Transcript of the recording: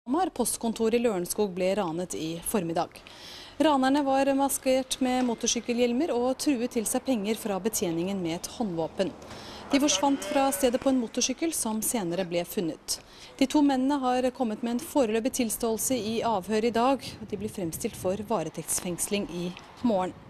Postkontoret i Lørenskog ble ranet i formiddag. Ranerne var maskert med motorsykkelhjelmer og truet til seg penger fra betjeningen med et håndvåpen. De forsvant fra stedet på en motorsykkel som senere ble funnet. De to mennene har kommet med en foreløpig tilståelse i avhør i dag, og de blir fremstilt for varetektsfengsling i morgen.